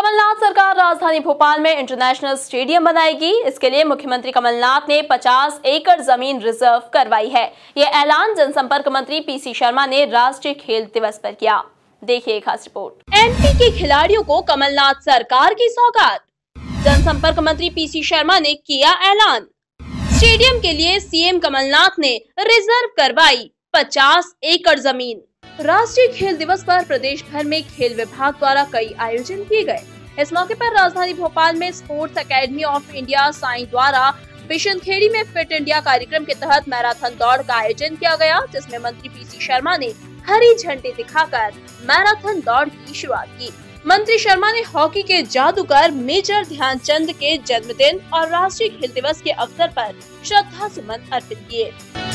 कमलनाथ सरकार राजधानी भोपाल में इंटरनेशनल स्टेडियम बनाएगी। इसके लिए मुख्यमंत्री कमलनाथ ने 50 एकड़ जमीन रिजर्व करवाई है। ये ऐलान जनसंपर्क मंत्री पीसी शर्मा ने राष्ट्रीय खेल दिवस पर किया। देखिए खास रिपोर्ट। एमपी के खिलाड़ियों को कमलनाथ सरकार की सौगात। जनसंपर्क मंत्री पीसी शर्मा ने किया ऐलान। स्टेडियम के लिए सीएम कमलनाथ ने रिजर्व करवाई 50 एकड़ जमीन। राष्ट्रीय खेल दिवस पर प्रदेश भर में खेल विभाग द्वारा कई आयोजन किए गए। इस मौके पर राजधानी भोपाल में sports academy of India SAI द्वारा बिशनखेड़ी में फिट इंडिया कार्यक्रम के तहत मैराथन दौड़ का आयोजन किया गया, जिसमें मंत्री पीसी शर्मा ने हरी झंडी दिखाकर मैराथन दौड़ की शुरुआत की। मंत्री शर्मा ने हॉकी के जादूगर मेजर ध्यानचंद के जन्मदिन और राष्ट्रीय खेल दिवस के अवसर पर श्रद्धा सुमन अर्पित किए।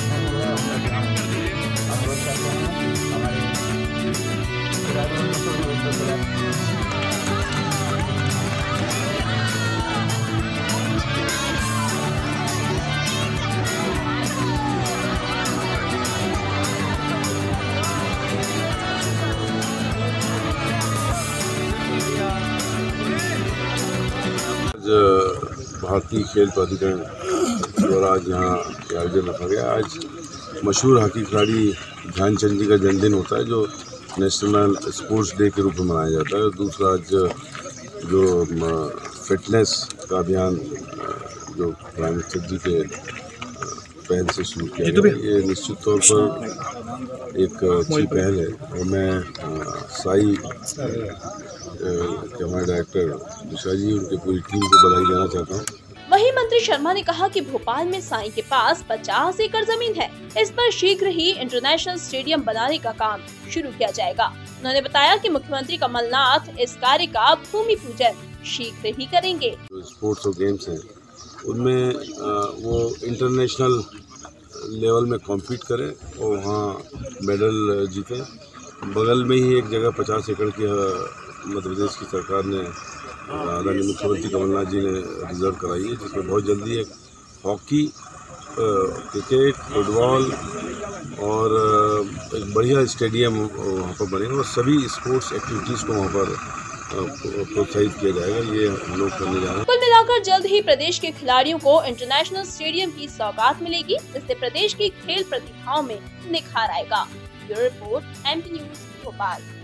भारतीय खेल प्राधिकरण द्वारा आज यहाँ आयोजन रखा गया। आज मशहूर हॉकी खिलाड़ी ध्यानचंद जी का जन्मदिन होता है, जो नेशनल स्पोर्ट्स डे के रूप में मनाया जाता है। दूसरा आज जो फिटनेस का अभियान जो प्राइम मिनिस्टर जी के पहल से शुरू किया गया, ये निश्चित तौर पर एक अच्छी पहल है और मैं साई के हमारे डायरेक्टर विशा जी उनकी पूरी टीम को बधाई देना चाहता हूँ। वहीं मंत्री शर्मा ने कहा कि भोपाल में साई के पास 50 एकड़ जमीन है। इस पर शीघ्र ही इंटरनेशनल स्टेडियम बनाने का काम शुरू किया जाएगा। उन्होंने बताया कि मुख्यमंत्री कमलनाथ इस कार्य का भूमि पूजन शीघ्र ही करेंगे। जो स्पोर्ट्स और गेम्स हैं उनमें वो इंटरनेशनल लेवल में कॉम्पीट करें और वहाँ मेडल जीते। बगल में ही एक जगह 50 एकड़ की मध्य प्रदेश की सरकार ने आदरणीय मुख्यमंत्री कमलनाथ जी ने रिजर्व कराई है, जिसमें बहुत जल्दी एक हॉकी, क्रिकेट, फुटबॉल और एक बढ़िया स्टेडियम वहाँ पर बनेगा और सभी स्पोर्ट्स एक्टिविटीज़ को वहाँ पर प्रोत्साहित किया जाएगा। ये हम लोग करने जा रहे हैं। कुल मिलाकर जल्द ही प्रदेश के खिलाड़ियों को इंटरनेशनल स्टेडियम की सौगात मिलेगी, जिससे प्रदेश की खेल प्रतिभाओं में निखार आएगा। Bureau report, MP news, Bhopal.